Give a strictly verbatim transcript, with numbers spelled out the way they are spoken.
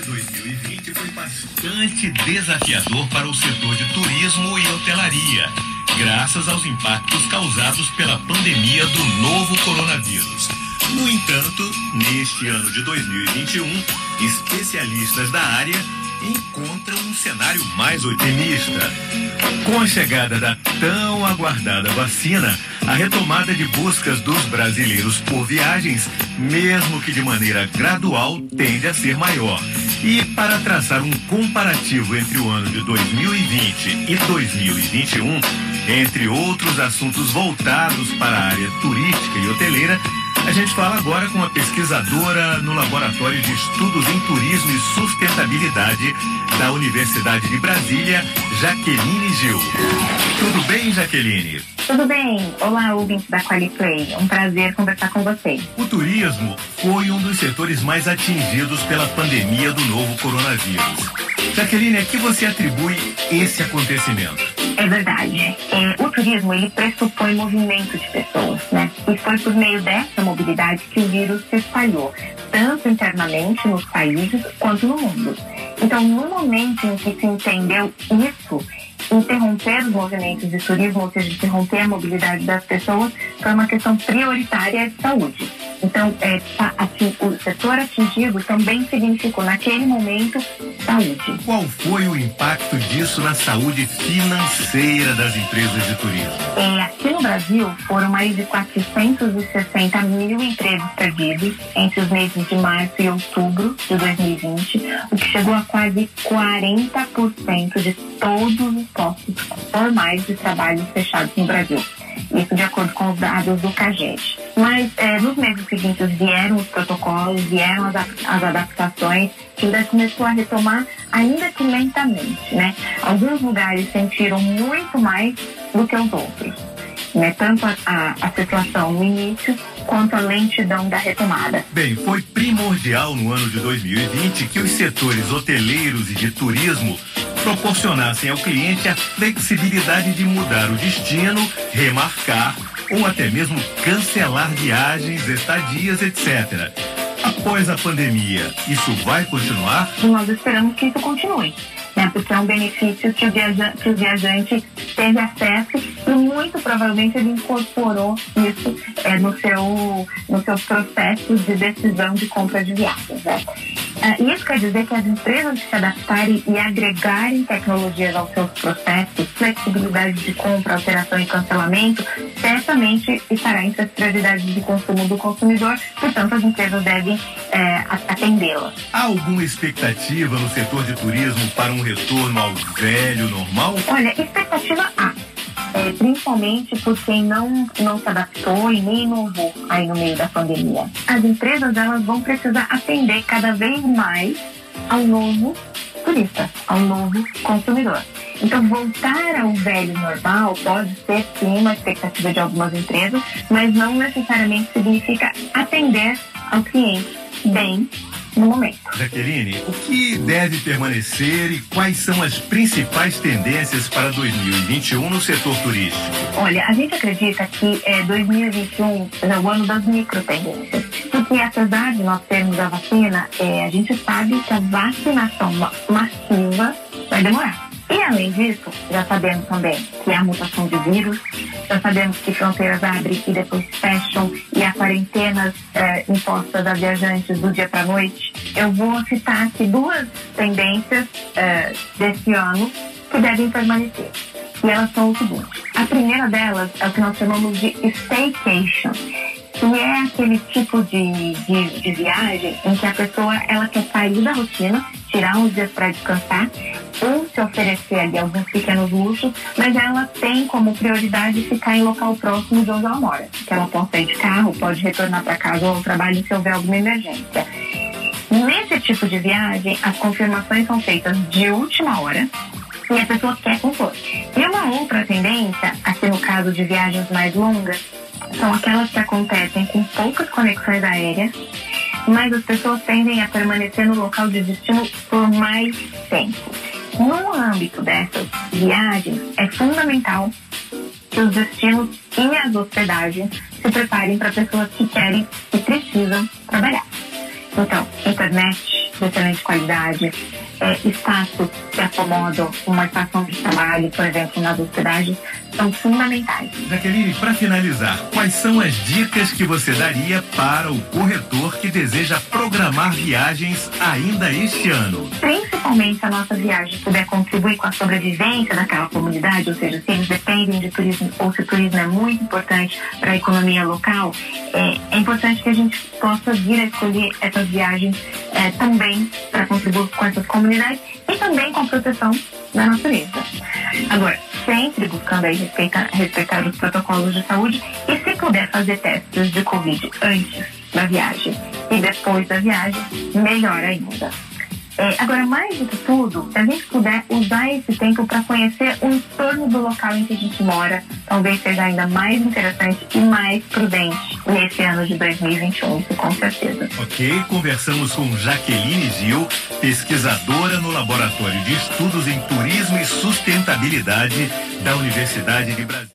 de dois mil e vinte foi bastante desafiador para o setor de turismo e hotelaria, graças aos impactos causados pela pandemia do novo coronavírus. No entanto, neste ano de dois mil e vinte e um, especialistas da área encontram um cenário mais otimista. Com a chegada da tão aguardada vacina, a retomada de buscas dos brasileiros por viagens, mesmo que de maneira gradual, tende a ser maior. E para traçar um comparativo entre o ano de dois mil e vinte e dois mil e vinte e um, entre outros assuntos voltados para a área turística e hoteleira, a gente fala agora com a pesquisadora no Laboratório de Estudos em Turismo e Sustentabilidade da Universidade de Brasília, Jaqueline Gil. Tudo bem, Jaqueline? Tudo bem. Olá, ouvintes da Qualiplay. Um prazer conversar com vocês. O turismo foi um dos setores mais atingidos pela pandemia do novo coronavírus. Jaqueline, a que você atribui esse acontecimento? É verdade. É, o turismo, ele pressupõe movimento de pessoas, né? E foi por meio dessa mobilidade que o vírus se espalhou, tanto internamente nos países quanto no mundo. Então, no momento em que se entendeu isso, interromper os movimentos de turismo, ou seja, interromper a mobilidade das pessoas, foi uma questão prioritária de saúde. Então, é, assim, o setor atingido também significou, naquele momento, saúde. Qual foi o impacto disso na saúde financeira das empresas de turismo? É, aqui no Brasil, foram mais de quatrocentos e sessenta mil empregos perdidos entre os meses de março e outubro de dois mil e vinte, o que chegou a quase quarenta por cento de todos os postos formais de trabalho fechados no Brasil. Isso de acordo com os dados do CAGED. Mas é, nos meses seguintes vieram os protocolos, vieram as, as adaptações, que ainda começou a retomar, ainda que lentamente, né? Alguns lugares sentiram muito mais do que os outros, né? Tanto a, a, a situação no início, quanto a lentidão da retomada. Bem, foi primordial no ano de dois mil e vinte que os setores hoteleiros e de turismo proporcionassem ao cliente a flexibilidade de mudar o destino, remarcar ou até mesmo cancelar viagens, estadias, etcétera. Após a pandemia, isso vai continuar? Nós esperamos que isso continue, né? Porque é um benefício que o, viaja, que o viajante teve acesso e muito provavelmente ele incorporou isso é, no, seu, no seu processo de decisão de compra de viagens, né? Uh, isso quer dizer que as empresas se adaptarem e agregarem tecnologias aos seus processos, flexibilidade de compra, alteração e cancelamento, certamente estará entre as prioridades de consumo do consumidor, portanto as empresas devem é, atendê-las. Há alguma expectativa no setor de turismo para um retorno ao velho normal? Olha, expectativa há. É, principalmente por quem não, não se adaptou e nem inovou aí no meio da pandemia. As empresas elas vão precisar atender cada vez mais ao novo turista, ao novo consumidor. Então, voltar ao velho normal pode ser, sim, uma expectativa de algumas empresas, mas não necessariamente significa atender ao cliente bem no momento. Jaqueline, o que deve permanecer e quais são as principais tendências para dois mil e vinte e um no setor turístico? Olha, a gente acredita que é, dois mil e vinte e um é o ano das microtendências, porque apesar de nós termos a vacina, é, a gente sabe que a vacinação massiva vai demorar. E além disso, já sabemos também que há mutação de vírus, já sabemos que fronteiras abrem e depois fecham, e há quarentenas eh, impostas a viajantes do dia para a noite. Eu vou citar aqui duas tendências eh, desse ano que devem permanecer. E elas são o seguinte: a primeira delas é o que nós chamamos de staycation, que é aquele tipo de, de, de viagem em que a pessoa ela quer sair da rotina, tirar uns dias para descansar, ou se oferecer ali alguns pequenos luxos, mas ela tem como prioridade ficar em local próximo de onde ela mora, que ela pode sair de carro, pode retornar para casa ou ao trabalho se houver alguma emergência. Nesse tipo de viagem, as confirmações são feitas de última hora e a pessoa quer conforto. E uma outra tendência, aqui no caso de viagens mais longas, são aquelas que acontecem com poucas conexões aéreas, mas as pessoas tendem a permanecer no local de destino por mais tempo. No âmbito dessas viagens, é fundamental que os destinos e as hospedagens se preparem para pessoas que querem e precisam trabalhar. Então, internet, de excelente qualidade, é, espaços que acomodam uma estação de trabalho, por exemplo, nas hospedagens, são fundamentais. Jaqueline, para finalizar, quais são as dicas que você daria para o corretor que deseja programar viagens ainda este ano? Principalmente se a nossa viagem puder contribuir com a sobrevivência daquela comunidade, ou seja, se eles dependem de turismo ou se o turismo é muito importante para a economia local, é, é importante que a gente possa vir a escolher essas viagens é, também para contribuir com essas comunidades e também com a proteção da natureza. Agora, sempre buscando aí respeitar, respeitar os protocolos de saúde e, se puder, fazer testes de Covid antes da viagem e depois da viagem, melhor ainda. É, agora, mais do que tudo, se a gente puder usar esse tempo para conhecer o entorno do local em que a gente mora, talvez seja ainda mais interessante e mais prudente nesse ano de dois mil e vinte e um, isso com certeza. Ok, conversamos com Jaqueline Gil, pesquisadora no Laboratório de Estudos em Turismo e Sustentabilidade da Universidade de Brasília.